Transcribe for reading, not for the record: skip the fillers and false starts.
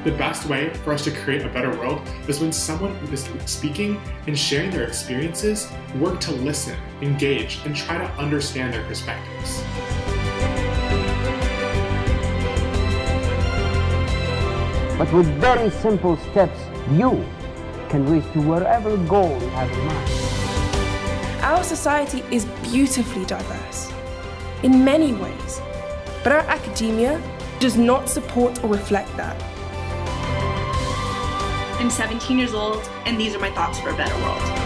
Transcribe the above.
The best way for us to create a better world is when someone who is speaking and sharing their experiences work to listen, engage, and try to understand their perspectives. But with very simple steps, you can reach to wherever goal you have in mind. Our society is beautifully diverse in many ways, but our academia does not support or reflect that. I'm 17 years old, and these are my thoughts for a better world.